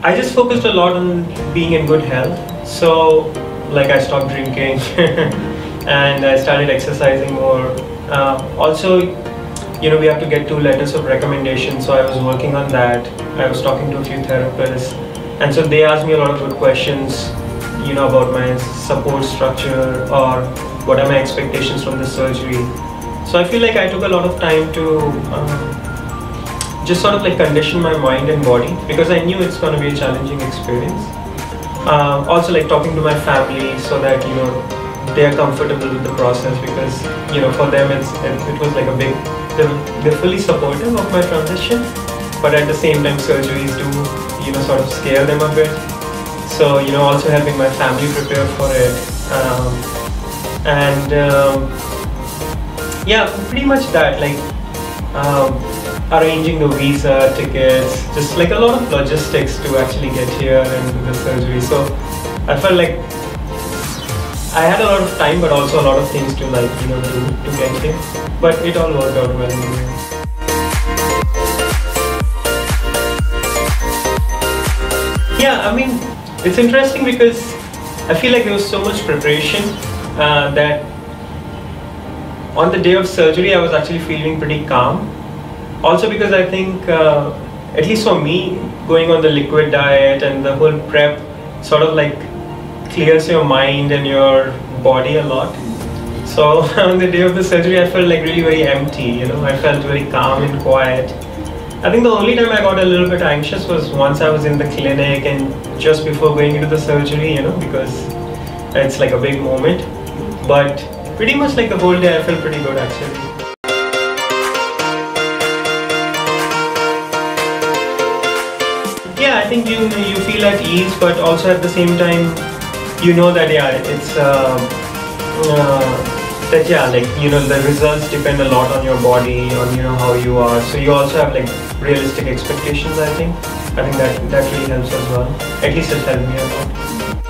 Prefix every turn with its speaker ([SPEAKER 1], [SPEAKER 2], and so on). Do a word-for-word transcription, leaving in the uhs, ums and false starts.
[SPEAKER 1] I just focused a lot on being in good health. So, like I stopped drinking and I started exercising more. Uh, also, you know, we have to get two letters of recommendation. So I was working on that. I was talking to a few therapists, and so they asked me a lot of good questions, you know, about my support structure or what are my expectations from the surgery. So I feel like I took a lot of time to um, just sort of like condition my mind and body, because I knew it's going to be a challenging experience. Um, also like talking to my family so that, you know, they are comfortable with the process, because, you know, for them it's it, it was like a big, they're, they're fully supportive of my transition, but at the same time surgeries do, you know, sort of scare them a bit. So, you know, also helping my family prepare for it. Um, and um, yeah, pretty much that, like um, arranging the visa, tickets, just like a lot of logistics to actually get here and do the surgery. So I felt like I had a lot of time, but also a lot of things to like, you know, do to get here. But it all worked out well anyway. Yeah, I mean, it's interesting because I feel like there was so much preparation uh, that on the day of surgery I was actually feeling pretty calm. Also because I think, uh, at least for me, going on the liquid diet and the whole prep sort of like clears your mind and your body a lot. So on the day of the surgery I felt like really very empty, you know, I felt very calm and quiet. I think the only time I got a little bit anxious was once I was in the clinic and just before going into the surgery, you know, because it's like a big moment. But pretty much like the whole day I felt pretty good actually. Yeah, I think you you feel at ease, but also at the same time, you know that yeah, it's uh, uh, that yeah, like, you know, the results depend a lot on your body, on, you know, how you are. So you also have like realistic expectations. I think I think that that really helps as well. At least it helped me a lot.